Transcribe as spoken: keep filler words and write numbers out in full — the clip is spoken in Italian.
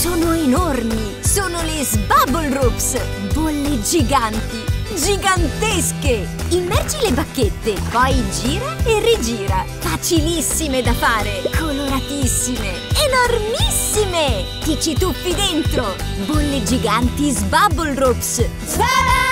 Sono enormi! Sono le Sbubble Ropes! Bolle giganti! Gigantesche! Immergi le bacchette, poi gira e rigira. Facilissime da fare, coloratissime, enormissime! Ti ci tuffi dentro! Bolle giganti Sbubble Ropes! Ta-da!